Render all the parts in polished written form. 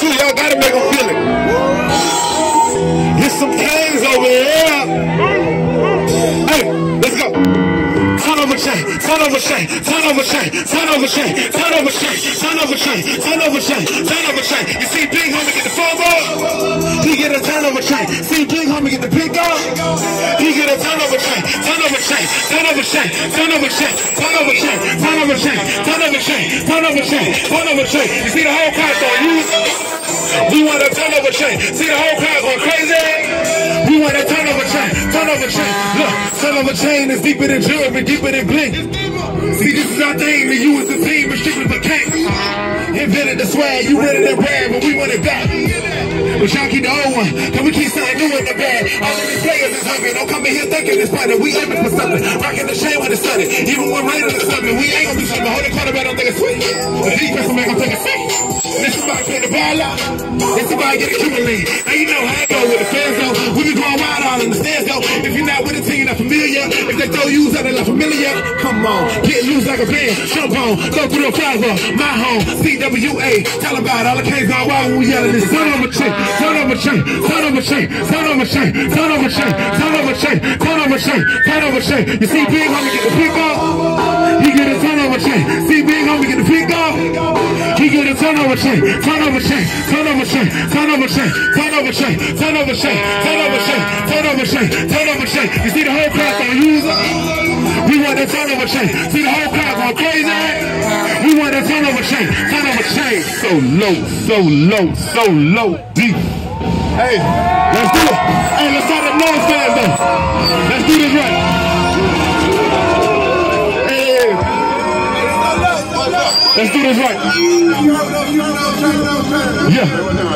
FSU, y'all gotta make them feel it. There's some canes over here. Hey, let's go. Turn over chain, turn over chain, turn over chain, turn over chain, turn over chain, turn over chain, turn over chain, turn over chain. You see Big Homie get the phone ball? He get a turnover chain. See Big Homie get the pick up? He get a turnover chain, turnover chain, turnover chain, turnover chain, turnover chain, turnover chain, turnover chain, turnover chain, turnover chain. You see the whole crowd on you? We want a turnover chain. See the whole crowd going crazy? We want a turnover chain, turnover chain. Look, turnover chain is deeper than jewelry, deeper than blink. See, this is our thing. The U is the team, restricted for king. Invented the swag, you rented it rare, but we want it back. But y'all keep the old one, cause we keep something new in the bag. All of these players is hungry, don't come in here thinking it's funny. We aiming for something, rocking the chain when it's sunny. Even when raining or something, we ain't gonna be something. Hold the quarterback, don't think it's sweet. The defense will make them take a seat. Then somebody play the ball out, then somebody get a Cuban lead. Now you know how it go with the fans go. We be going wild all in the stands go. If you're not with the team, you're not familiar. If they throw you out, they're not familiar. Come on, get loose like a band, jump on, go through the plaza. My home, CWA, tell about all the K's going wild when we yelling this. Turn over chain, turn over chain, turn over chain, turn over chain, turn over chain, turn over chain, turn over chain, turn over chain. You see Big Homie get the pick off? He get a turnover chain. See Big Homie get the pick off? He get a turnover chain, turnover chain, turnover chain, turnover chain, turnover chain, turnover chain, turnover chain, turnover chain, turnover chain. You see the whole crowd on user? We want that turnover chain. See the whole crowd going crazy? We want that turnover chain, turnover chain. So low, so low, so low, deep. Hey, let's do it. Hey, let's start at nose fans though. Let's do this right. Hey, let's do this right. Yeah.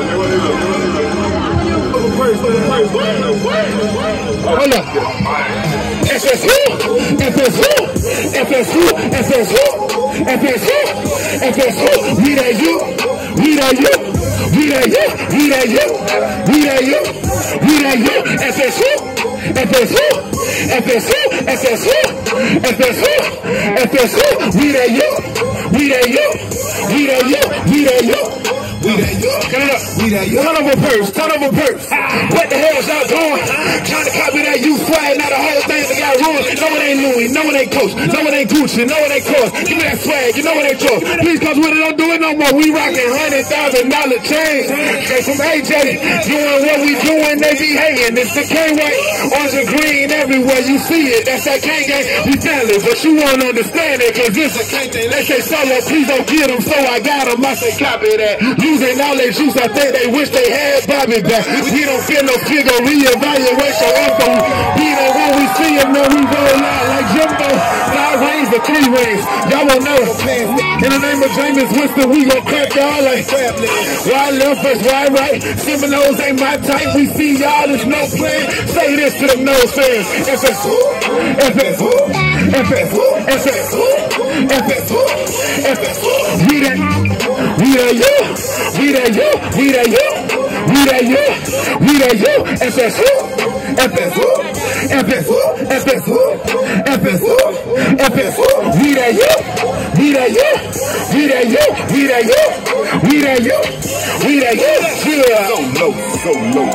Hold up. FSU, FSU, FSU, FSU, FSU, FSU. We that you, we that you, we that you, we that you, we that you, we that you. FSU, FSU, FSU, FSU, FSU, FSU. We that you, we that you, we that you, we that you. We that you, we that you. Turn over purse, turn over purse. What the hell is y'all doing? Trying to copy that you swag, now the whole thing they got ruined. No it ain't Louis, no it ain't Coach, no it ain't Gucci, no it ain't Cross. Give me that swag, you know it ain't yours. Please, cause when it don't do it no more, we rockin' $100,000 chains. Straight from AJ, doing what we doing, they be hating. It's the K-way, orange and green everywhere you see it. That's that K-gang, we family, but you won't understand it, cause this a K-thing. They say solo, please don't get them, so I got them. I say copy that. Losing all their juice, I think they wish they had Bobby back. We don't feel no figure, reevaluation info. We know when we see them, then we roll out like Jumbo. 5 rings or 3 rings, y'all won't know. In the name of James Winston, we gon' crack y'all like wide left versus wide right. Seminoles ain't my type, we see y'all, there's no plan. Say this to them nose fans. FSU, FSU, FSU, FSU, FSU, FSU. We that you, we that you, we that you, we that you, we that you. FSU, FSU, FSU, FSU, FSU, FSU. We that you, we that you, we that you, we that you, we that you, we that you. Yeah. So low, so low.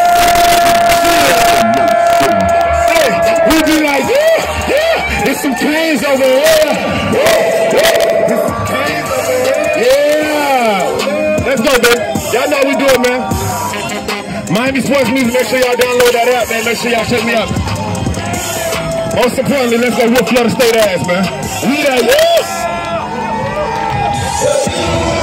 Hey, we be like, yeah, yeah. There's some canes over here. There's some canes over here. Yeah. Let's go, baby. Y'all know how we do it, man. Miami Sports Music, make sure y'all download that app, man. Make sure y'all check me out. Most importantly, let's go whoop Florida State ass, man. We that, yeah!